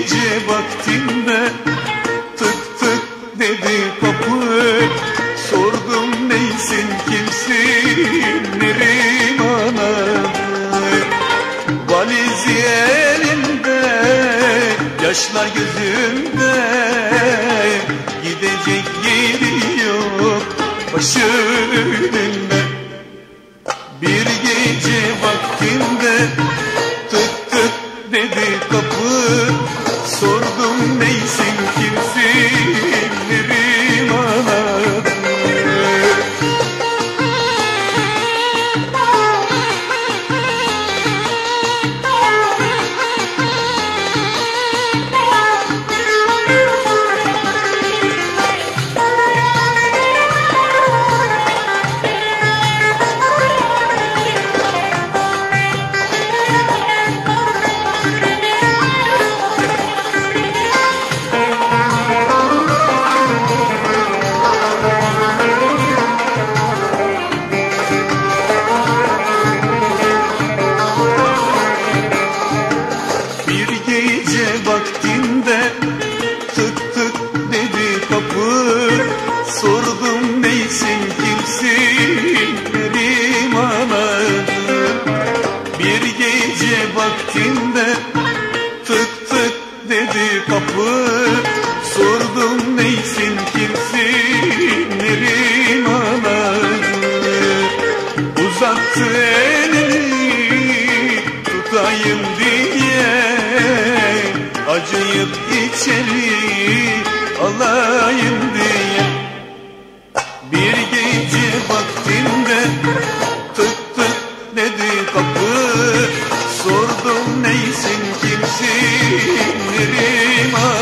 gece vaktinde tık tık dedi kapı. Sordum neysin kimsin Neriman adı. Valizi elinde, yaşlar gözümde, gidecek yeri yok başı önünde. Bir gece vaktinde tık tık dedi kapı. Sordum neysin kimsin Neriman adı. Vaktinde tık tık dedi kapı. Sordum neysin kimsin Neriman adı. Bir gece vaktinde tık tık dedi kapı. Sordum neysin kimsin Neriman adı. Uzattı elini tutayım diye, acıyıp içeri alayım diye. Bir gece vaktinde tık tık dedi kapı. Sordum neysin kimsin Neriman